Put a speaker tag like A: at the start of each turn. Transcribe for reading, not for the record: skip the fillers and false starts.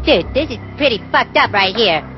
A: Dude, this is pretty fucked up right here.